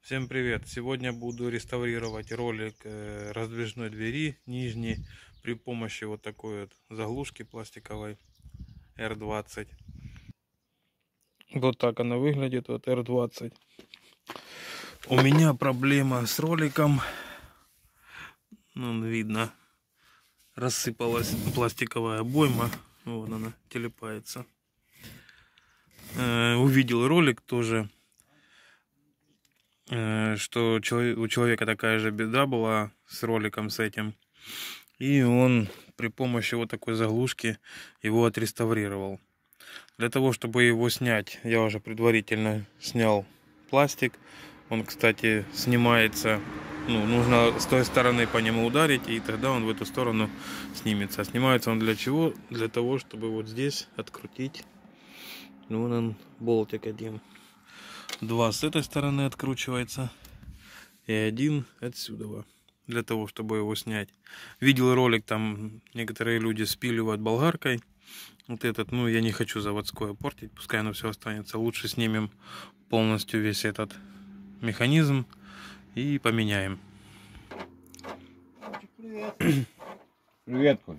Всем привет! Сегодня буду реставрировать ролик раздвижной двери нижней при помощи вот такой вот заглушки пластиковой R20. Вот так она выглядит, вот R20. У меня проблема с роликом. Видно, рассыпалась пластиковая обойма. Вот она телепается. Увидел ролик тоже, что у человека такая же беда была с роликом с этим. И он при помощи вот такой заглушки его отреставрировал. Для того, чтобы его снять, я уже предварительно снял пластик. Он, кстати, снимается, нужно с той стороны по нему ударить, и тогда он в эту сторону снимется. Снимается он для чего? Для того, чтобы вот здесь открутить. Вон он, болтик один. Два с этой стороны откручивается и один отсюда, для того, чтобы его снять. Видел ролик, там некоторые люди спиливают болгаркой вот этот. Я не хочу заводское портить, пускай оно все останется. Лучше снимем полностью весь этот механизм и поменяем. Привет. Привет, Коль.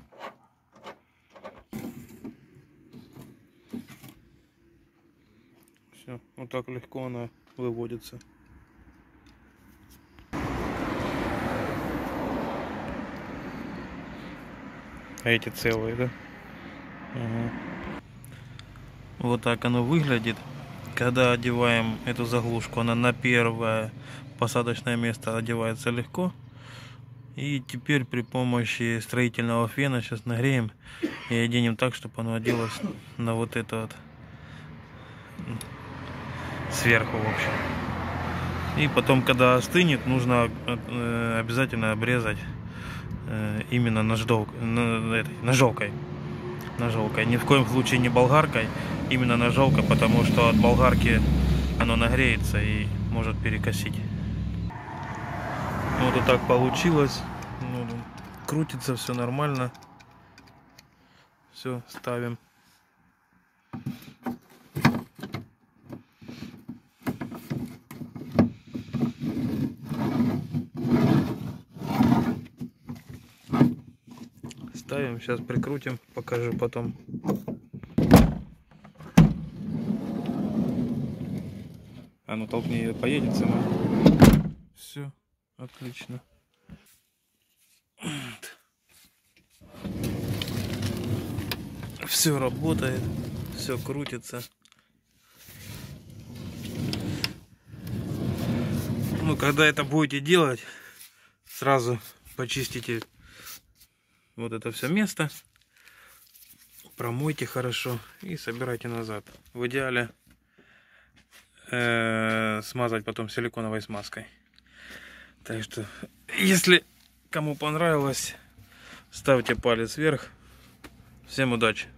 Все, вот так легко она выводится. А эти целые, да? Угу. Вот так оно выглядит. Когда одеваем эту заглушку, она на первое посадочное место одевается легко. И теперь при помощи строительного фена сейчас нагреем и оденем так, чтобы оно оделось на вот это вот сверху, в общем. И потом, когда остынет, нужно обязательно обрезать именно ножовкой. Ни в коем случае не болгаркой, именно ножовкой, потому что от болгарки оно нагреется и может перекосить. Вот так получилось. Крутится все нормально. Все, ставим. Ставим, сейчас прикрутим, покажу потом. Толкни, поедет сама. Все, отлично. Все работает, все крутится. Когда это будете делать, сразу почистите вот это все место, промойте хорошо и собирайте назад. В идеале смазать потом силиконовой смазкой. Так что, если кому понравилось, ставьте палец вверх. Всем удачи!